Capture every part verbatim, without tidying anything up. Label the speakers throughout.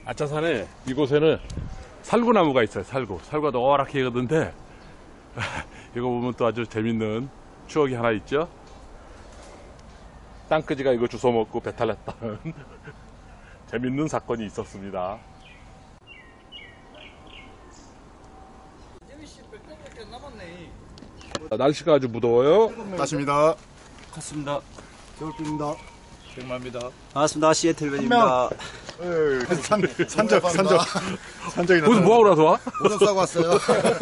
Speaker 1: 아차산에 이곳에는 살구나무가 있어요. 살구. 살구가 노랗게 익었는데 이거 보면 또 아주 재밌는 추억이 하나 있죠. 땅끄지가 이거 주워 먹고 배탈 났다는 재밌는 사건이 있었습니다. 날씨가 아주 무더워요.
Speaker 2: 다십니다.
Speaker 3: 갔습니다.
Speaker 2: 겨울비입니다.
Speaker 4: 백마입니다.
Speaker 3: 반갑습니다. 시애틀맨입니다.
Speaker 2: 산, 산적, 산적. 산적이 나타나.
Speaker 1: 무슨 뭐하고 나서 와?
Speaker 2: 오줌 싸고 왔어요.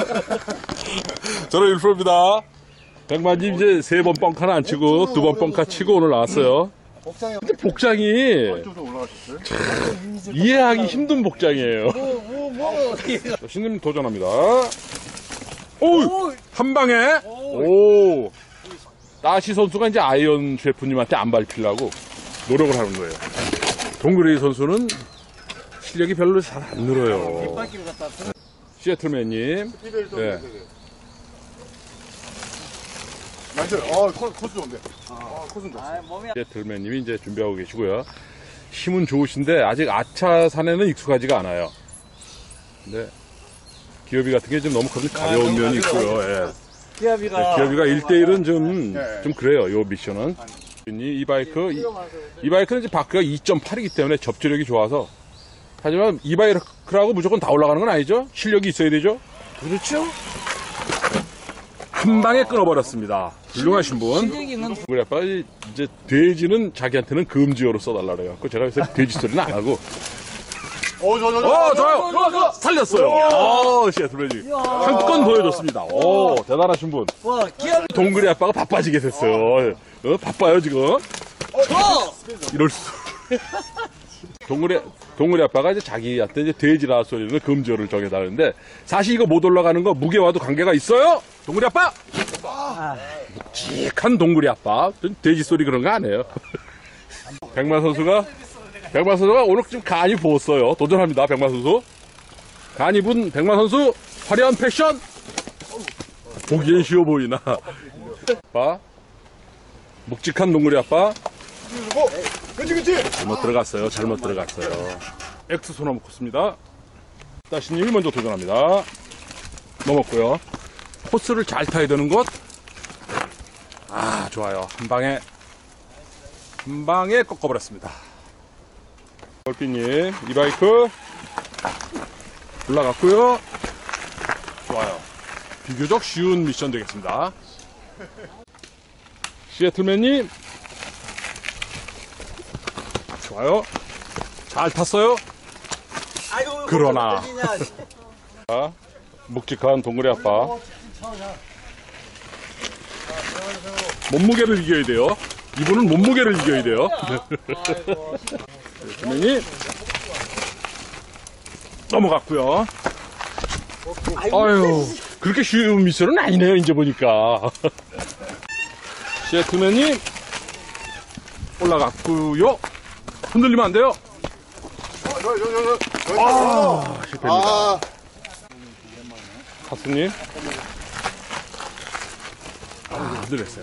Speaker 1: 저는 일프로입니다. 백만님 이제 세 번 뻥카는 안 치고 두 번 뻥카 치고 오늘 나왔어요.
Speaker 2: 복장이
Speaker 1: 근데 복장이
Speaker 2: 좀 올라가셨어요?
Speaker 1: 이해하기 힘든 복장이에요. 신님 도전합니다. 오! 한 방에? 오! 따시 선수가 이제 아이언 셰프님한테 안 밟히려고 노력을 하는 거예요. 동그레이 선수는 실력이 별로 잘 안 늘어요. 시애틀맨님. 네.
Speaker 2: 나이스. 어, 코스 좋은데. 아, 코스는 좋았어.
Speaker 1: 시애틀맨님이 이제 준비하고 계시고요. 힘은 좋으신데 아직 아차산에는 익숙하지가 않아요. 근데 기어비 같은 게 좀 너무 가벼운 면이 있고요. 예.
Speaker 3: 기아비가
Speaker 1: 네, 기어비가 일 대 일은 좀,
Speaker 2: 네.
Speaker 1: 좀 그래요, 요 미션은. 이, 이 바이크, 이, 이 바이크는 이제 바크가 이 점 팔이기 때문에 접지력이 좋아서. 하지만 이 바이크라고 무조건 다 올라가는 건 아니죠? 실력이 있어야 되죠? 그렇죠? 한 방에 끊어버렸습니다. 훌륭하신 분. 우리 아빠가 이제 돼지는 자기한테는 금지어로 써달라 그래요. 그 제가 그래서 돼지 소리는 안 하고.
Speaker 2: 어, 저, 저, 저.
Speaker 1: 어, 좋아요. 좋아, 좋아. 살렸어요. 어, 시애틀맨님. 한 건 보여줬습니다. 오, 대단하신 분.
Speaker 3: 와 기아비
Speaker 1: 동그리 아빠가 바빠지게 됐어요. 어, 바빠요, 지금. 이럴 수. 동그리, 동그리 아빠가 이제 자기한테 이제 돼지라 소리는 금지어를 정해달는데, 사실 이거 못 올라가는 거 무게와도 관계가 있어요? 동그리 아빠! 묵직한 동그리 아빠. 돼지 소리 그런 거 안 해요. 백만 선수가, 백만 선수가 오늘 좀 간이 부었어요. 도전합니다, 백만 선수. 간이 분 백만 선수, 화려한 패션! 보기엔 쉬워 보이나. 아빠. 묵직한 동그리 아빠.
Speaker 2: 그치, 그치.
Speaker 1: 잘못 들어갔어요. 잘못 들어갔어요. X 소나무 코스입니다. 따시님이 먼저 도전합니다. 넘었고요. 코스를 잘 타야 되는 것. 아, 좋아요. 한 방에, 한 방에 꺾어버렸습니다. 걸비님, 이 바이크 올라갔고요. 좋아요. 비교적 쉬운 미션 되겠습니다. 시애틀맨님, 좋아요. 잘 탔어요.
Speaker 3: 아이고
Speaker 1: 그러나. 자, 묵직한 동그리 아빠. 몸무게를 이겨야 돼요. 이분은 몸무게를 이겨야 돼요. 시애틀맨이 넘어갔고요. 아유, 그렇게 쉬운 미션은 아니네요. 이제 보니까. 시애틀맨이 올라갔고요. 흔들리면 안 돼요.
Speaker 2: 저, 저, 저, 저, 저.
Speaker 1: 아, 실패입니다.
Speaker 2: 아,
Speaker 1: 하스님. 아, 흔들렸어요.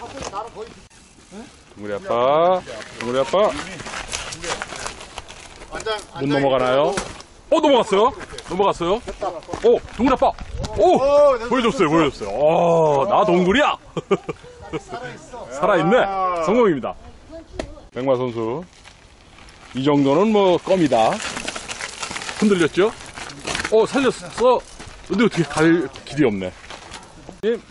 Speaker 1: 동그리 아빠, 동그리 아빠.
Speaker 2: 안장,
Speaker 1: 못
Speaker 2: 안장.
Speaker 1: 넘어가나요? 어, 넘어갔어요? 넘어갔어요? 오, 동그리 아빠. 오, 보여줬어요, 보여줬어요. 어, 나 동그리야. 살아있네. 성공입니다. 백마 선수. 이 정도는 뭐 껌이다. 흔들렸죠? 어, 살렸어. 근데 어떻게 갈 길이 없네. 님.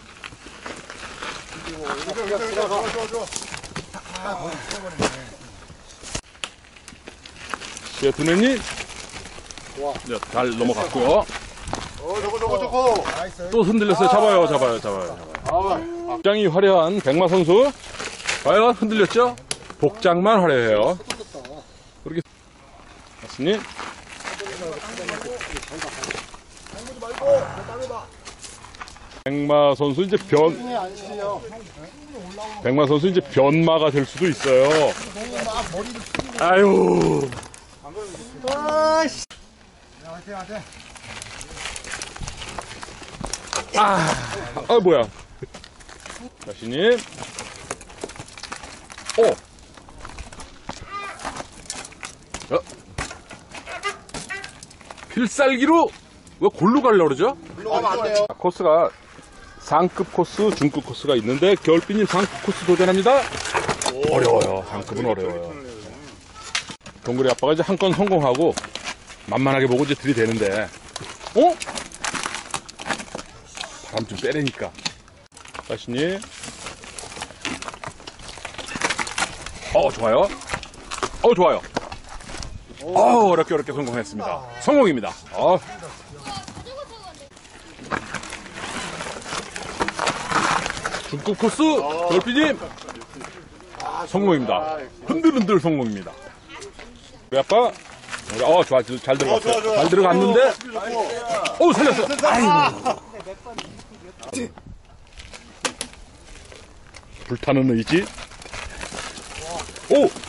Speaker 1: 시애틀맨님. 네, 잘 넘어갔고요.
Speaker 2: 어, 저거, 저거, 저거.
Speaker 1: 또 흔들렸어요. 잡아요, 잡아요, 잡아요, 잡아요. 복장이 화려한 백마 선수. 과연 흔들렸죠? 복장만 화려해요. 그렇게. 맞습니다. 백마 선수 이제 변, 백마 선수 이제 변마가 될 수도 있어요. 아유. 아, 아 뭐야. 자신님. 오. 어. 필살기로 왜 골로 가려고 그러죠?
Speaker 2: 물러가면 안 돼요.
Speaker 1: 코스가 상급 코스, 중급 코스가 있는데 겨울비님 상급 코스 도전합니다. 어려워요. 상급은 어려워요. 동그리 아빠가 이제 한 건 성공하고 만만하게 보고 이제 들이대는데, 어? 바람 좀 빼내니까. 자신이, 어, 좋아요. 어, 좋아요. 어, 어렵게 어렵게 성공했습니다. 성공입니다. 어. 중급 코스, 별피님 성공입니다. 흔들흔들 성공입니다. 우리 아빠, 어, 좋아, 잘 들어갔어요.
Speaker 2: 좋아, 좋아.
Speaker 1: 잘 들어갔는데, 오, 살렸어. 아이고. 불타는 의지. 오!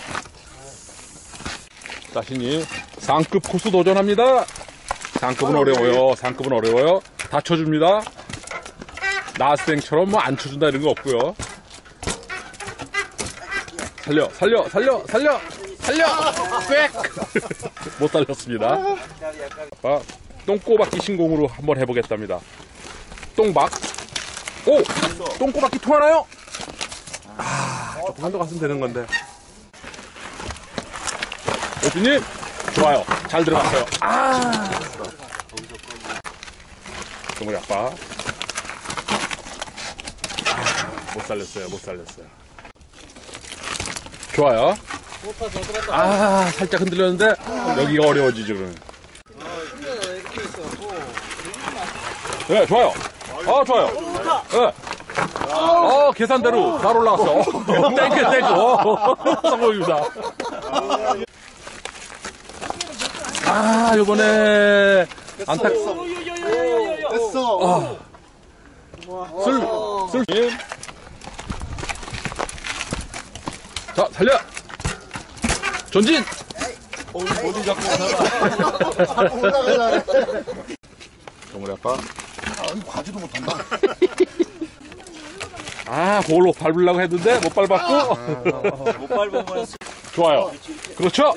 Speaker 1: 자신이 상급 코스 도전합니다. 상급은 어려워요. 상급은 어려워요. 다쳐줍니다. 나스땡처럼 뭐 안 쳐준다 이런 거 없고요. 살려, 살려, 살려, 살려, 살려! 꽥! 못 살렸습니다. 아빠, 똥꼬박기 신공으로 한번 해보겠답니다. 똥박. 오! 똥꼬박기 통하나요? 아, 조금만 더 갔으면 되는 건데. 오피님, 좋아요. 잘 들어갔어요. 아! 동물이 아빠. 못 살렸어요, 못 살렸어요. 좋아요. 아, 살짝 흔들렸는데, 여기가 어려워지죠, 그러면. 네, 좋아요. 아, 좋아요. 네. 어, 계산대로 잘 올라갔어. 어, 땡큐, 땡큐. 어, 성공입니다. 아, 요번에, 안타,
Speaker 2: 됐어.
Speaker 1: 아, 슬, 슬, 자, 살려! 전진!
Speaker 2: 어디 잡고 자꾸 올라가려네.
Speaker 1: 동물이 아빠.
Speaker 2: 아, 가지도 못한다.
Speaker 1: 아, 그걸로 밟으려고 했는데, 못 밟았고.
Speaker 3: 못 밟으면
Speaker 1: 좋아요. 그렇죠?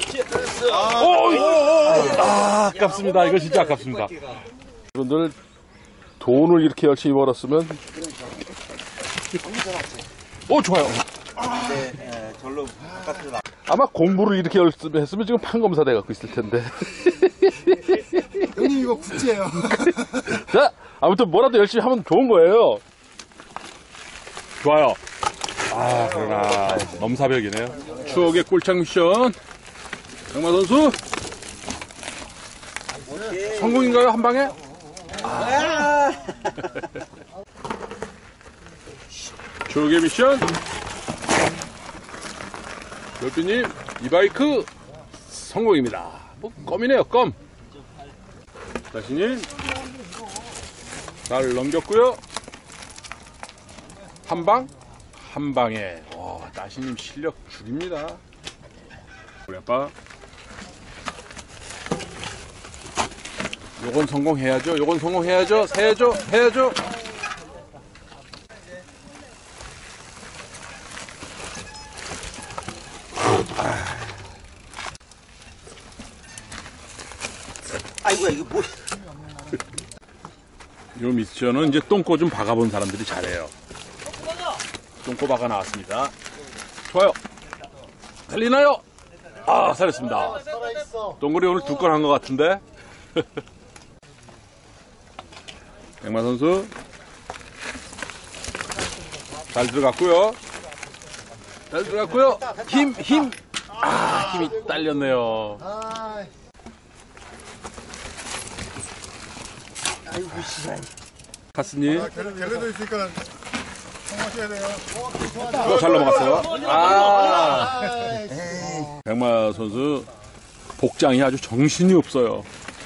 Speaker 1: 오! 아, 아깝습니다. 이거 진짜 아깝습니다. 여러분들, 돈을 이렇게 열심히 벌었으면. 오, 좋아요.
Speaker 3: 네, 네, 절로 바깥으로 나.
Speaker 1: 아마 공부를 이렇게 열심히 했으면 지금 판검사 돼 갖고 있을 텐데.
Speaker 2: 형님 이거 구찌예요.
Speaker 1: 자, 아무튼 뭐라도 열심히 하면 좋은 거예요. 좋아요. 아, 그러나 넘사벽이네요. 추억의 꼴창 미션. 강마 선수. 성공인가요, 한 방에? 아. 추억의 미션. 별비님, 이 바이크 성공입니다. 뭐, 껌이네요, 껌. 자신이 잘 넘겼고요. 한 방, 한 방에. 와, 나시님 실력 죽입니다. 우리 아빠. 요건 성공해야죠. 요건 성공해야죠. 해야죠. 해야죠.
Speaker 3: 아이고야, 이거 뭐.
Speaker 1: 요 미션은 이제 똥꼬 좀 박아본 사람들이 잘해요. 똥꼬 박아 나왔습니다. 좋아요. 살리나요? 아, 살렸습니다. 동굴이 오늘 두 건 한 것 같은데. 백마 선수. 잘 들어갔고요. 잘 들어갔고요. 힘, 힘. 아, 힘이 딸렸네요.
Speaker 2: 아이고 씨발.
Speaker 1: 카스님.
Speaker 2: 갤레도 있으니까 성공하셔야 돼요.
Speaker 1: 또 잘 넘어갔어요. 아. 백마 선수 복장이 아주 정신이 없어요.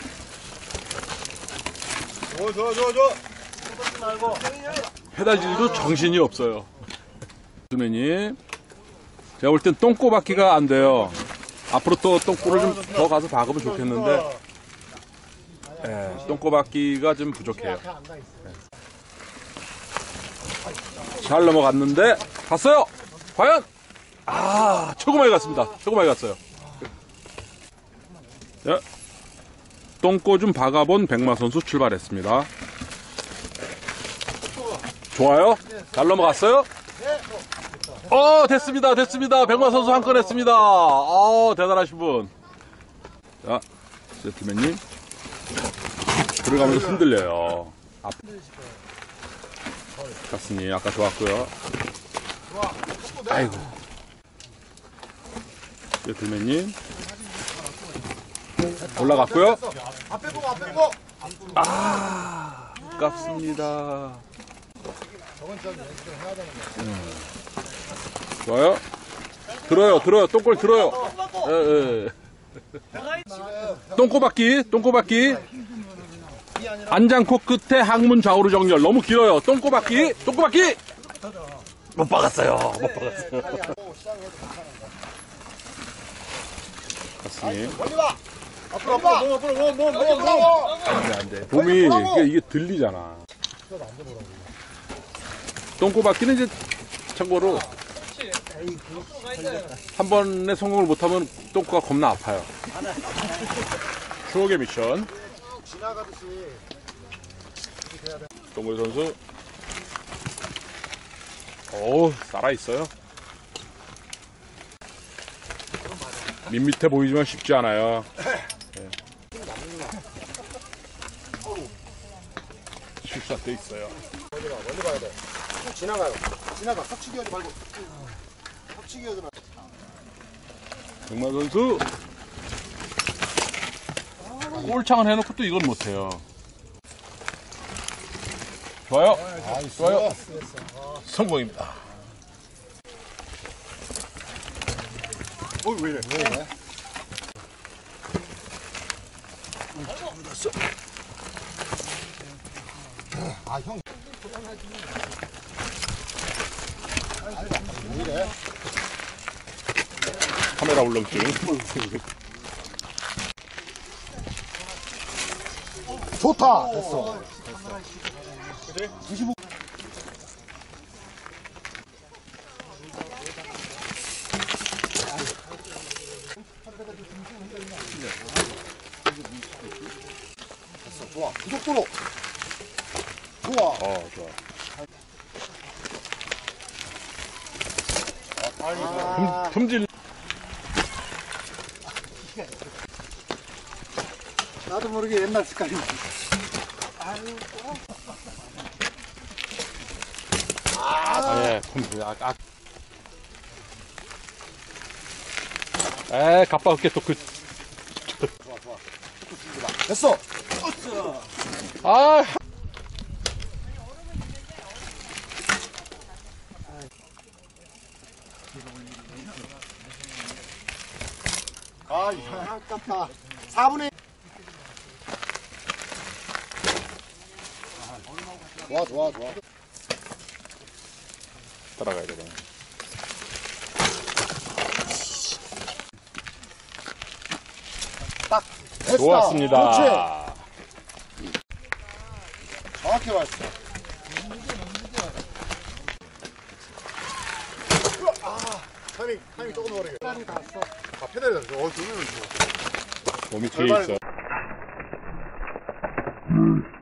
Speaker 2: 좋아 좋아 좋아 좋아.
Speaker 1: 페달질도 정신이 없어요. 수맨님, 제가 볼 땐 똥꼬 박기가 안 돼요. 앞으로 또 똥꼬를 좀 더 가서 박으면 좋겠는데, 예, 똥꼬 박기가 좀 부족해요. 잘 넘어갔는데, 갔어요! 과연! 아, 최고 많이 갔습니다. 최고 많이 갔어요. 자, 똥꼬 좀 박아본 백마 선수 출발했습니다. 좋아요? 잘 넘어갔어요? 어, 됐습니다. 됐습니다. 백마 선수 한 건 했습니다. 어, 대단하신 분. 자, 세트맨님. 들어가면서 흔들려요. 앞. 가스님, 아까 좋았고요. 아이고. 세트맨님. 올라갔고요.
Speaker 2: 앞에 보고 앞에 보고.
Speaker 1: 아, 아깝습니다. 음. 좋아요. 들어요, 들어요. 똥골 들어요. 예, 예. 똥꼬박기, 똥꼬박기. 안장코 끝에 항문 좌우로 정렬. 너무 길어요. 똥꼬박기, 똥꼬박기. 못 박았어요. 못 박았어요. 가스님.
Speaker 2: 멀리 봐. 앞으로 앞으로 앞으로 앞으로 뭐 뭐 뭐.
Speaker 1: 안돼 안돼. 봄이 이게, 이게 들리잖아. 똥꼬박기는 이제 참고로 한 번에 성공을 못하면 똥꼬가 겁나 아파요. 추억의 미션.
Speaker 2: 지나가듯이.
Speaker 1: 동글 선수. 오, 살아있어요. 밋밋해 보이지만 쉽지 않아요. 네. 실수가 돼 있어요.
Speaker 2: 멀리 봐, 멀리 봐야 돼. 쭉 지나가요. 지나가. 턱치기 하지 말고. 턱치기 하지 말고.
Speaker 1: 백마 선수. 꼴창을 해놓고 또 이건 못해요. 좋아요. 좋아요. 성공입니다.
Speaker 2: 어, 왜 이래? 왜 이래? 아, 형. 왜 이래?
Speaker 1: 카메라 울렁증.
Speaker 2: 좋다. 됐어. 이십오. 됐어. 좋아. 이 속도로. 좋아.
Speaker 1: 어, 좋아.
Speaker 2: 아,
Speaker 1: 품, 품질.
Speaker 2: 나도 모르게 옛날 습관이.
Speaker 1: 아, 예, 품질. 아, 아. 에, 가빠없게 또 그.
Speaker 2: 좋아, 좋아. 됐어.
Speaker 1: 아,
Speaker 2: 아, 이거 아깝다. 사분의 좋아, 좋아, 좋아.
Speaker 1: 따라가야 되네.
Speaker 2: 딱. 됐다.
Speaker 1: 좋았습니다.
Speaker 2: 그렇지. 정확히 왔어. 아, 타이밍, 타이밍 조금 오래. 페달이 닿았어. 아, 페달이 닿았어. 어, 그러면 좋아.
Speaker 1: 몸이 뒤에 있어.